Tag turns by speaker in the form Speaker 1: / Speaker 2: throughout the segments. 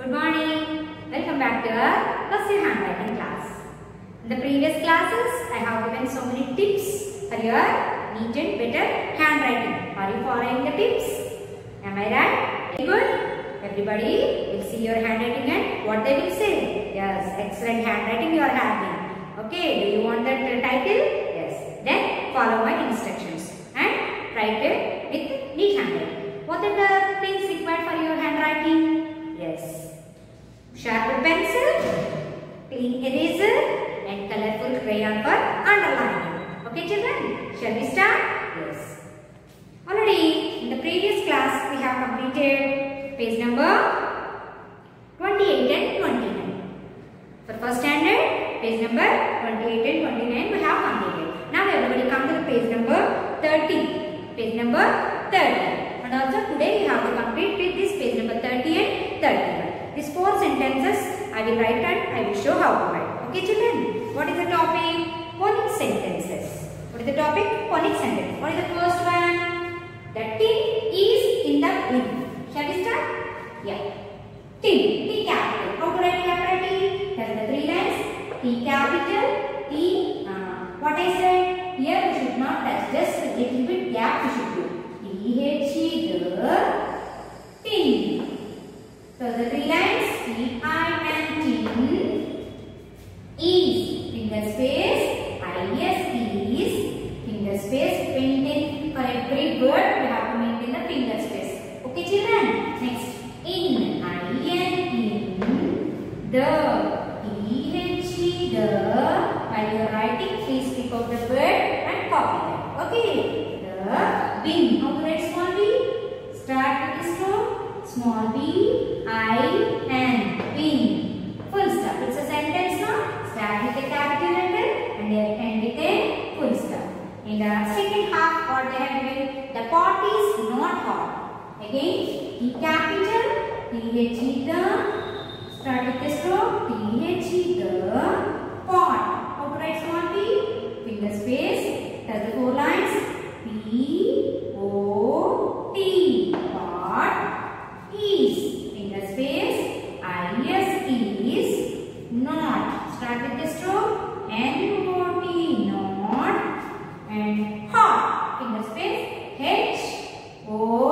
Speaker 1: Good morning. Welcome back to our cursive handwriting class. In the previous classes, I have given so many tips for your neat and better handwriting. Are you following the tips? Am I right? Very good. Everybody will see your handwriting and what they will say. Yes, excellent handwriting you are having. Okay, do you want that title? Yes. Then follow my instructions and write it with neat handwriting. What are the things required for your handwriting? Yes. Sharp pencil, clean eraser and colorful crayon for underlining. Okay children, shall we start? Yes. Already in the previous class we have completed page number 28 and 29. For first standard, page number 28 and 29 we have completed. Now everybody come to the page number 30. Page number 30. And also today we have to complete with this page number 30 and 31. These 4 sentences I will write and I will show how to write. Okay children? What is the topic? Phonic sentences. What is the topic? Phonic sentence. What is the first one? The tin is in the bin. Shall we start? Yeah. Tin. T capital. How to write capital T? There are the 3 lines. T capital. T. What I said? Here we should not touch. Just a little bit gap we should do. T-H-E the tin. So the 3 lines T-I-N tin is finger space I-S is finger space maintain for every word we have to maintain the finger space. Okay children? Next in I-N in the T-H-E the while you are writing please pick up the word and copy that. Okay. The bin. How to write small b? Start with the stroke. Small b, I-N, bin. Full stop. It's a sentence now. Start with a capital letter and end with a full stop. In the second half, what they have given, the pot is not hot. Again, T capital, T-H-E the, start with the stroke, T-H-E the, pot. How to write small b? Finger space, touch the 4 lines, P-O-T, pot. Is finger space I-S is not. Start with the stroke N-O-T not and hot finger space H-O-T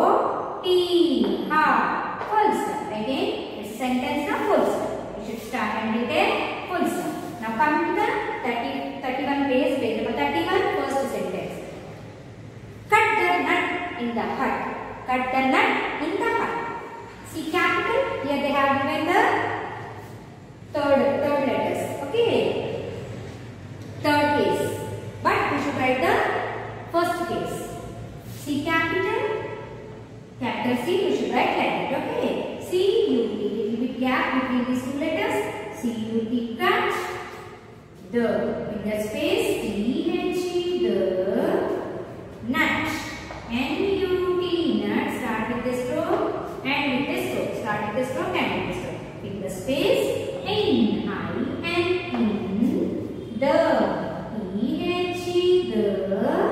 Speaker 1: hot. Full stop. Again this sentence now full stop. We should start and with a full stop. Now come to the 31 page number 31 first sentence. Cut the nut in the hut. Cut the nut in the hut. See capital, here they have given the third letters. Okay. Third case. But we should write the first case. C capital, capital C we should write like that. Okay. C-U-T, little bit gap between these 2 letters. C-U-T cut. The finger space T-H-E the nut. N-U-T nut. Start with the stroke. And with the stroke. Start with the stroke and with the stroke. Finger space in I-N in the T-H-E the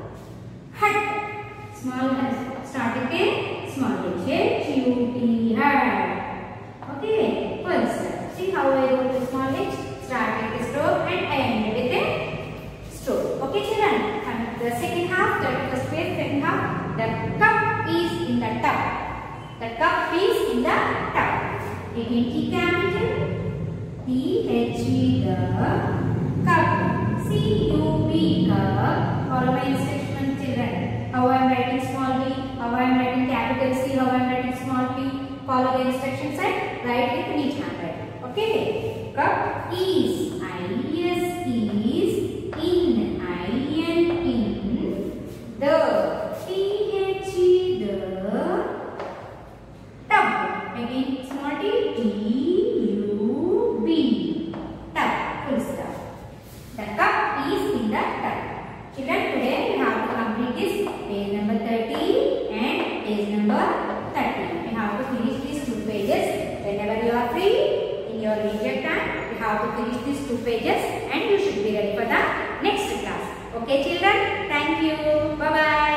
Speaker 1: hut. Small hut. Start with a small H-U-T hut. Okay. Full stop. See how I wrote the small H? Start with the stroke and end with a stroke. Okay children? And the second half, 31st page, second half, the cup is in the tub. The cup is in the tub. Again T capital, T-H-E the cup, C-U-P cup. Follow my instruction children. How I am writing small b, how I am writing capital C, how I am writing small p. Follow the instructions and write with neat handwriting. Okay. Cup is, I-S is, in, I-N in, the, T-H-E the tub. Again small t, T-U-B, tub. Full stop. The cup is in the tub. Children, today we have to complete this page number 30 and page number 30. We have to finish these 2 pages. Whenever you are free in your leisure time, you have to finish these 2 pages and you should be ready for the next class. Okay children? Thank you. Bye-bye.